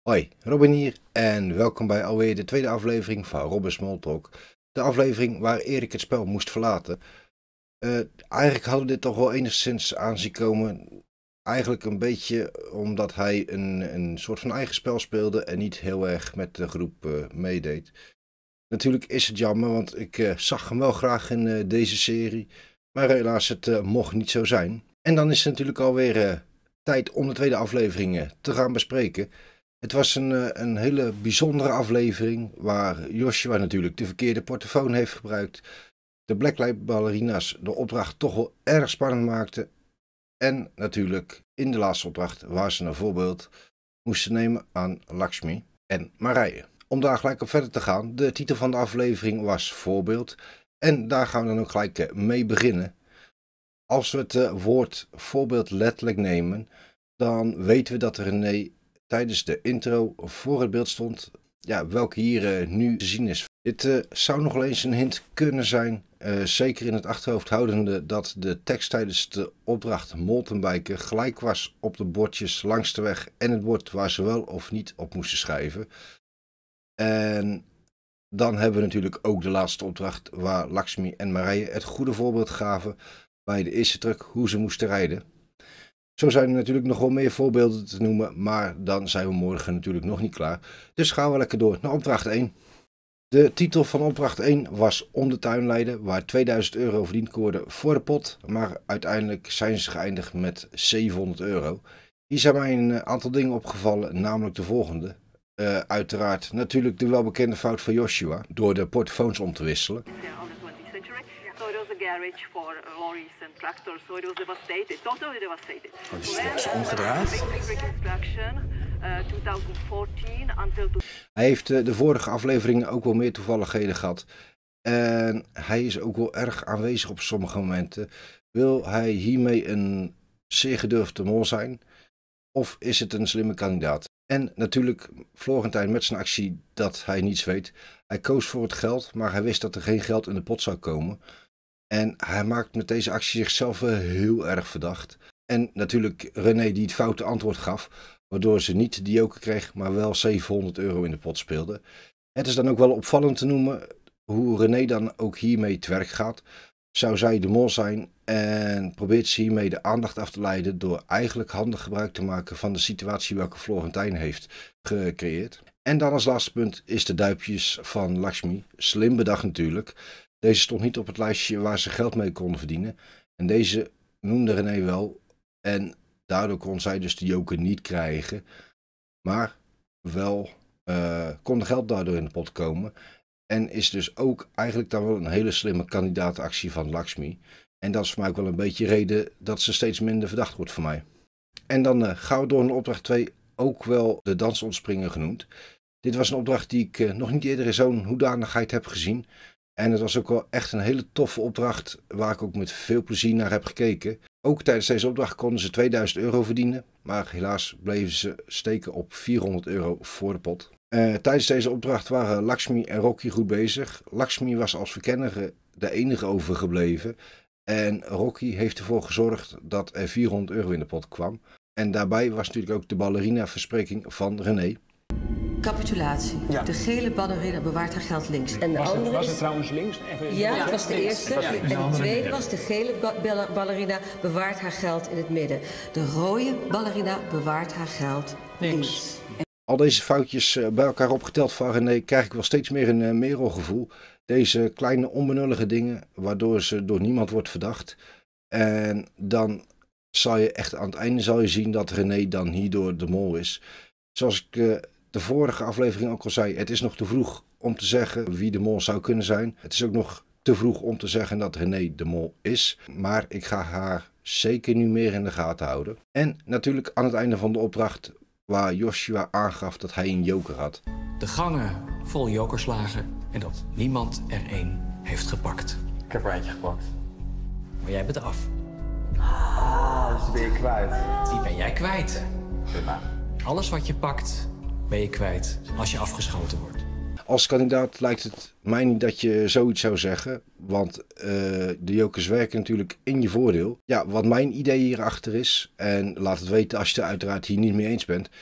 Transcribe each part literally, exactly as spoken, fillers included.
Hoi, Robin hier en welkom bij alweer de tweede aflevering van Robin Smalltalk. De aflevering waar Erik het spel moest verlaten. Uh, eigenlijk hadden we dit toch wel enigszins aan zien komen. Eigenlijk een beetje omdat hij een, een soort van eigen spel speelde en niet heel erg met de groep uh, meedeed. Natuurlijk is het jammer, want ik uh, zag hem wel graag in uh, deze serie. Maar helaas, het uh, mocht niet zo zijn. En dan is het natuurlijk alweer uh, tijd om de tweede aflevering uh, te gaan bespreken. Het was een, een hele bijzondere aflevering waar Joshua natuurlijk de verkeerde portofoon heeft gebruikt. De Blacklight ballerina's de opdracht toch wel erg spannend maakten. En natuurlijk in de laatste opdracht waar ze een voorbeeld moesten nemen aan Lakshmi en Marije. Om daar gelijk op verder te gaan, de titel van de aflevering was Voorbeeld. En daar gaan we dan ook gelijk mee beginnen. Als we het woord voorbeeld letterlijk nemen, dan weten we dat René tijdens de intro voor het beeld stond, ja, welke hier uh, nu te zien is. Dit uh, zou nog wel eens een hint kunnen zijn, uh, zeker in het achterhoofd houdende dat de tekst tijdens de opdracht Moltenbiken gelijk was op de bordjes langs de weg en het bord waar ze wel of niet op moesten schrijven. En dan hebben we natuurlijk ook de laatste opdracht waar Lakshmi en Marije het goede voorbeeld gaven bij de eerste truck hoe ze moesten rijden. Zo zijn er natuurlijk nog wel meer voorbeelden te noemen, maar dan zijn we morgen natuurlijk nog niet klaar. Dus gaan we lekker door naar opdracht één. De titel van opdracht één was Om de tuin leiden, waar tweeduizend euro verdiend kon worden voor de pot, maar uiteindelijk zijn ze geëindigd met zevenhonderd euro. Hier zijn mij een aantal dingen opgevallen, namelijk de volgende. Uh, uiteraard natuurlijk de welbekende fout van Joshua, door de portofoons om te wisselen. Garage for lorries and tractors, so it was devastated, totally devastated. Oh, die stuk is omgedraaid. Hij heeft uh, de vorige afleveringen ook wel meer toevalligheden gehad. En hij is ook wel erg aanwezig op sommige momenten. Wil hij hiermee een zeer gedurfde mol zijn? Of is het een slimme kandidaat? En natuurlijk Florentijn met zijn actie dat hij niets weet. Hij koos voor het geld, maar hij wist dat er geen geld in de pot zou komen. En hij maakt met deze actie zichzelf heel erg verdacht. En natuurlijk René die het foute antwoord gaf, waardoor ze niet de joker kreeg, maar wel zevenhonderd euro in de pot speelde. Het is dan ook wel opvallend te noemen hoe René dan ook hiermee te werk gaat. Zou zij de mol zijn en probeert ze hiermee de aandacht af te leiden door eigenlijk handig gebruik te maken van de situatie welke Florentijn heeft gecreëerd. En dan als laatste punt is de duipjes van Lakshmi. Slim bedacht natuurlijk. Deze stond niet op het lijstje waar ze geld mee konden verdienen. En deze noemde René wel. En daardoor kon zij dus de joker niet krijgen. Maar wel uh, kon er geld daardoor in de pot komen. En is dus ook eigenlijk dan wel een hele slimme kandidaatactie van Lakshmi. En dat is voor mij ook wel een beetje reden dat ze steeds minder verdacht wordt voor mij. En dan uh, gaan we door naar opdracht twee. Ook wel de dansontspringen genoemd. Dit was een opdracht die ik uh, nog niet eerder in zo'n hoedanigheid heb gezien. En het was ook wel echt een hele toffe opdracht waar ik ook met veel plezier naar heb gekeken. Ook tijdens deze opdracht konden ze tweeduizend euro verdienen. Maar helaas bleven ze steken op vierhonderd euro voor de pot. Uh, tijdens deze opdracht waren Lakshmi en Rocky goed bezig. Lakshmi was als verkenner de enige overgebleven. En Rocky heeft ervoor gezorgd dat er vierhonderd euro in de pot kwam. En daarbij was natuurlijk ook de ballerina-verspreking van René. Capitulatie. Ja. De gele ballerina bewaart haar geld links. En de was, andere het, was is... het trouwens links? Even... Ja, ja, dat was de eerste. was en de tweede was de gele ba ballerina bewaart haar geld in het midden. De rode ballerina bewaart haar geld links. links. Al deze foutjes bij elkaar opgeteld van René krijg ik wel steeds meer een uh, merelgevoel. Deze kleine onbenullige dingen waardoor ze door niemand wordt verdacht. En dan zal je echt aan het einde zal je zien dat René dan hierdoor de mol is. Zoals ik uh, de vorige aflevering ook al zei, het is nog te vroeg om te zeggen wie de mol zou kunnen zijn. Het is ook nog te vroeg om te zeggen dat René de mol is. Maar ik ga haar zeker nu meer in de gaten houden. En natuurlijk aan het einde van de opdracht waar Joshua aangaf dat hij een joker had. De gangen vol jokerslagen en dat niemand er één heeft gepakt. Ik heb er eentje gepakt. Maar jij bent af. Ah, dus die ben je kwijt. Die ben jij kwijt. Prima. Alles wat je pakt ben je kwijt als je afgeschoten wordt. Als kandidaat lijkt het mij niet dat je zoiets zou zeggen, want uh, de jokers werken natuurlijk in je voordeel. Ja, wat mijn idee hierachter is, en laat het weten als je het uiteraard hier niet mee eens bent,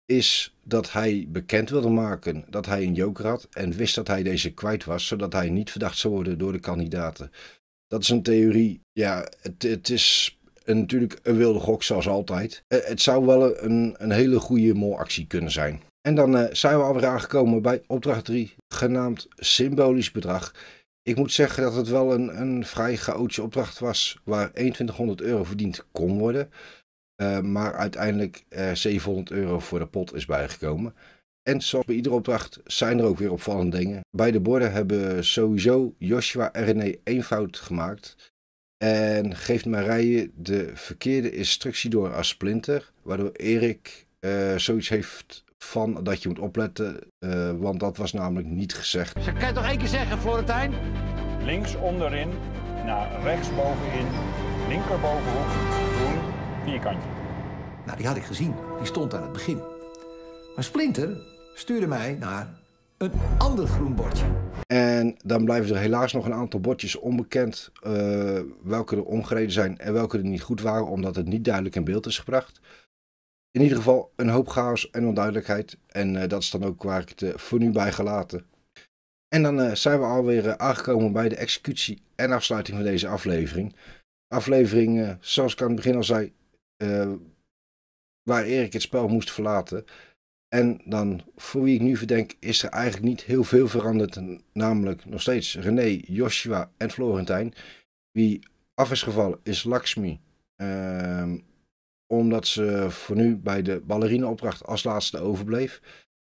is dat hij bekend wilde maken dat hij een joker had en wist dat hij deze kwijt was, zodat hij niet verdacht zou worden door de kandidaten. Dat is een theorie, ja, het, het is een, natuurlijk een wilde gok zoals altijd. Uh, het zou wel een, een hele goede molactie kunnen zijn. En dan uh, zijn we alweer aangekomen bij opdracht drie, genaamd symbolisch bedrag. Ik moet zeggen dat het wel een, een vrij chaotische opdracht was, waar eenentwintighonderd euro verdiend kon worden. Uh, maar uiteindelijk uh, zevenhonderd euro voor de pot is bijgekomen. En zoals bij iedere opdracht zijn er ook weer opvallende dingen. Bij de borden hebben sowieso Joshua en René één fout gemaakt. En geeft Marije de verkeerde instructie door als Splinter. Waardoor Erik uh, zoiets heeft van dat je moet opletten. Uh, want dat was namelijk niet gezegd. Ze kan je toch één keer zeggen, Florentijn? Links onderin, naar rechts bovenin, linkerbovenhoek, groen, vierkantje. Nou, die had ik gezien. Die stond aan het begin. Maar Splinter stuurde mij naar een ander groen bordje. En dan blijven er helaas nog een aantal bordjes onbekend. Uh, welke er omgereden zijn en welke er niet goed waren, omdat het niet duidelijk in beeld is gebracht. In ieder geval een hoop chaos en onduidelijkheid. En uh, dat is dan ook waar ik het uh, voor nu bij gelaten. En dan uh, zijn we alweer uh, aangekomen bij de executie en afsluiting van deze aflevering. Aflevering, uh, zoals ik aan het begin al zei, uh, waar Erik het spel moest verlaten. En dan, voor wie ik nu verdenk, is er eigenlijk niet heel veel veranderd. Namelijk nog steeds René, Joshua en Florentijn. Wie af is gevallen is Lakshmi. Uh, omdat ze voor nu bij de ballerina-opdracht als laatste overbleef.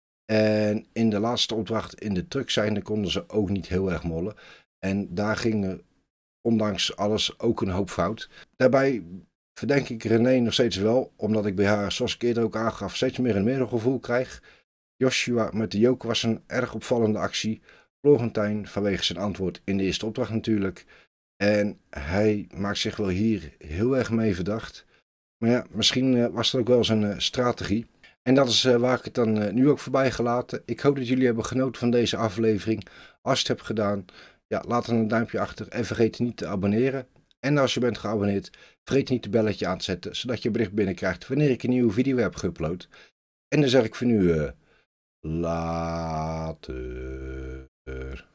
En in de laatste opdracht in de truck zijnde konden ze ook niet heel erg mollen. En daar ging ondanks alles ook een hoop fout. Daarbij verdenk ik René nog steeds wel, omdat ik bij haar, zoals ik eerder ook aangaf, steeds meer een middelgevoel krijg. Joshua met de joker was een erg opvallende actie. Florentijn vanwege zijn antwoord in de eerste opdracht natuurlijk. En hij maakt zich wel hier heel erg mee verdacht. Maar ja, misschien uh, was dat ook wel zijn uh, strategie. En dat is uh, waar ik het dan uh, nu ook voorbij gelaten. Ik hoop dat jullie hebben genoten van deze aflevering. Als je het hebt gedaan, ja, laat dan een duimpje achter en vergeet niet te abonneren. En als je bent geabonneerd, vergeet niet het belletje aan te zetten, zodat je bericht binnenkrijgt wanneer ik een nieuwe video heb geüpload. En dan zeg ik voor nu, uh, later.